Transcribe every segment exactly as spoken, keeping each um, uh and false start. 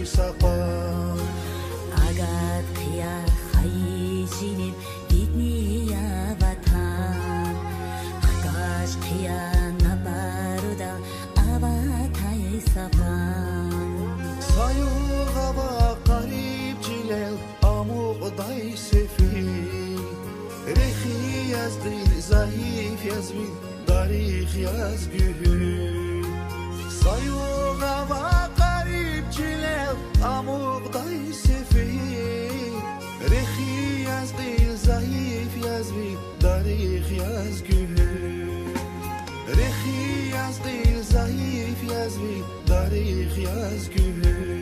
сапар Агат қия хайжинет бедния ватан Хкаш қия набаруда аватай сапан Sayuğava qarib cilel amuqday sefil Rehi yazdil zayıf yazbil darih yazgül Sayuğava qarib cilel amuqday sefil Rehi yazdil zayıf yazbil darih yazgül Rehi yazdil zayıf yazbil darih yazgül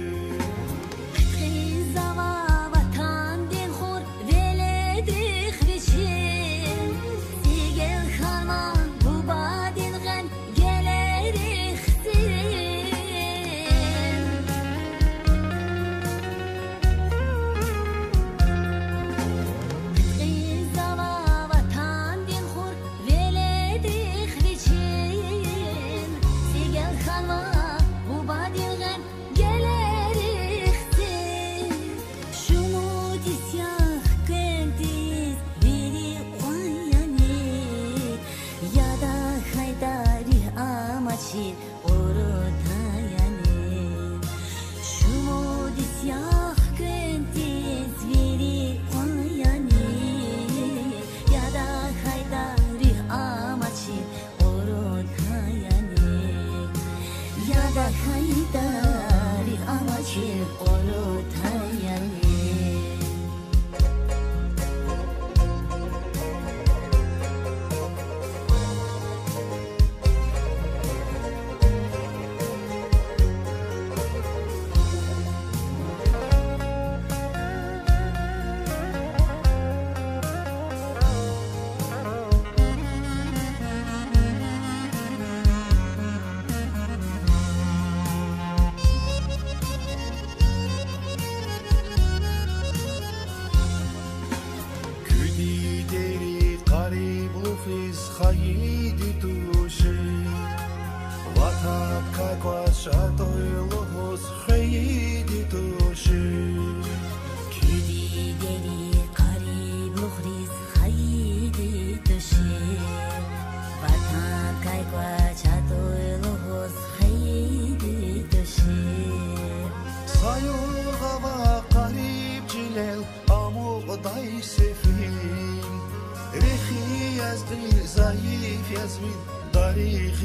Zayıf yazbil darih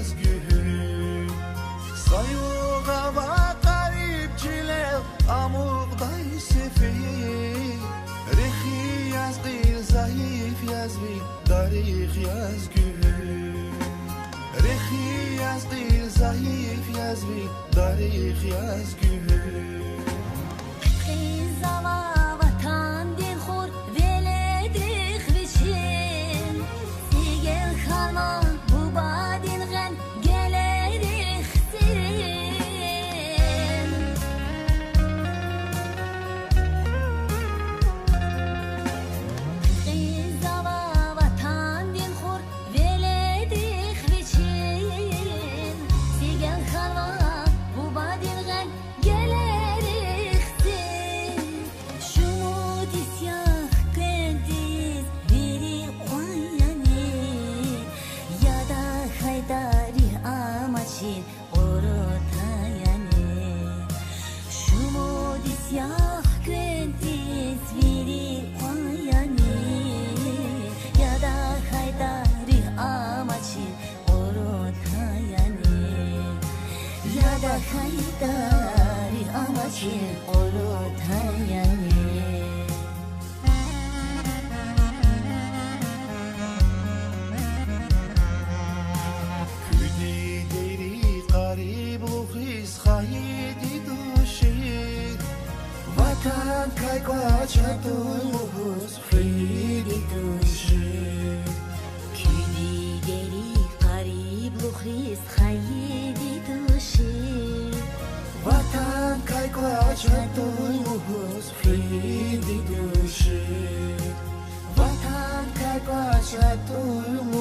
yazgül Sayuğava qarib cilel amuqday sefil Rehi yazdil zayıf yazbil darih yazgül Rehi yazdil zayıf yazbil darih yazgül Haydari amacı ortaya Küdi deri qarib luğiz haydi duşi Vatan kaygı çatılığız haydi duşi Küdi deri qarib luğiz haydi duşi Vatan kaygı çatılığız haydi duşi Vatan kaygı çatılığız